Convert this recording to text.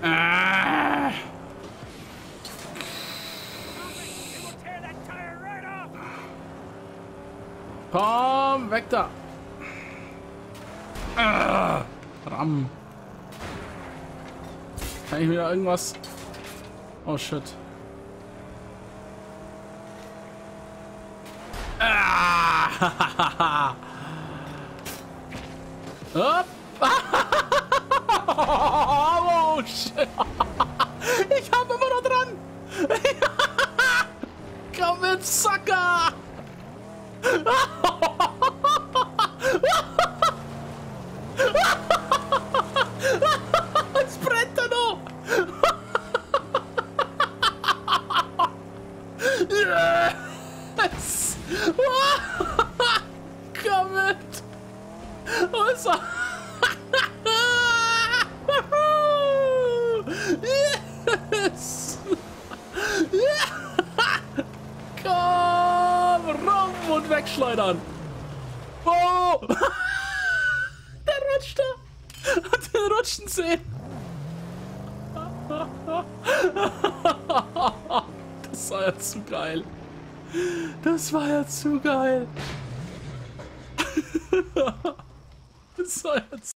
Komm, weg da. Ram. Kann ich wieder irgendwas... Oh, shit. Hopp. Oh, shit. Ich hab immer noch dran. Komm mit, Sucker. Es brennt da noch. Yes. Komm mit. Wo ist er? Yes. Komm rum und wegschleudern. Oh. Der rutscht da. Hat den rutschen sehen. Das war ja zu geil. Das war ja zu geil. Das war ja